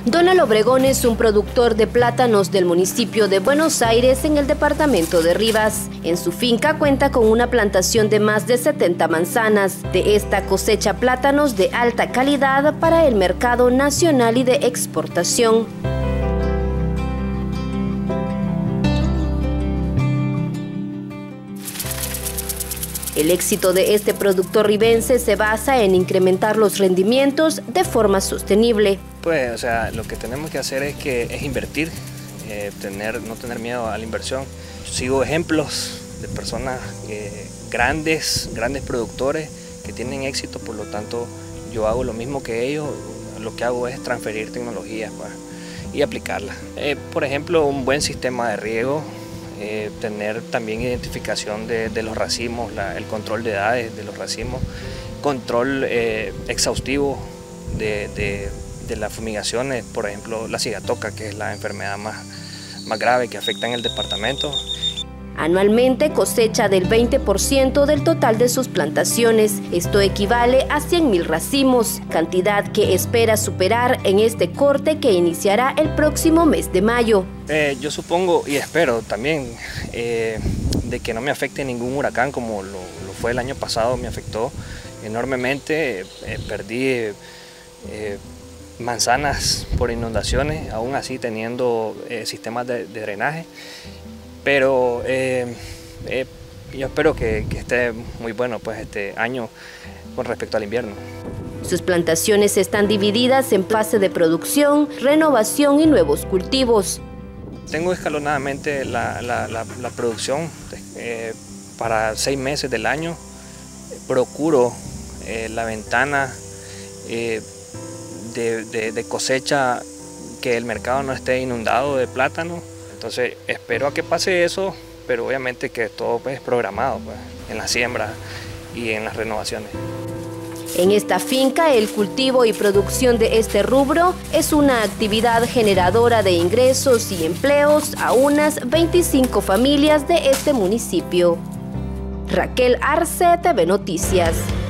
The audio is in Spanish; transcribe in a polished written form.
Donald Obregón es un productor de plátanos del municipio de Buenos Aires en el departamento de Rivas. En su finca cuenta con una plantación de más de 70 manzanas. De esta cosecha plátanos de alta calidad para el mercado nacional y de exportación. El éxito de este productor ribense se basa en incrementar los rendimientos de forma sostenible. Pues, o sea, lo que tenemos que hacer es invertir, no tener miedo a la inversión. Sigo ejemplos de personas grandes productores que tienen éxito, por lo tanto yo hago lo mismo que ellos. Lo que hago es transferir tecnologías y aplicarlas. Por ejemplo, un buen sistema de riego. Tener también identificación de los racimos, el control de edades de los racimos, control exhaustivo de las fumigaciones, por ejemplo la cigatoca, que es la enfermedad más grave que afecta en el departamento. Anualmente cosecha del 20% del total de sus plantaciones. Esto equivale a 100.000 racimos, cantidad que espera superar en este corte que iniciará el próximo mes de mayo. Yo supongo y espero también de que no me afecte ningún huracán como lo fue el año pasado. Me afectó enormemente, perdí manzanas por inundaciones, aún así teniendo sistemas de drenaje. Pero yo espero que esté muy bueno pues este año con respecto al invierno. Sus plantaciones están divididas en fase de producción, renovación y nuevos cultivos. Tengo escalonadamente la producción para 6 meses del año. Procuro la ventana de cosecha, que el mercado no esté inundado de plátano. Entonces espero a que pase eso, pero obviamente que todo es programado pues, en la siembra y en las renovaciones. En esta finca, el cultivo y producción de este rubro es una actividad generadora de ingresos y empleos a unas 25 familias de este municipio. Raquel Arce, TV Noticias.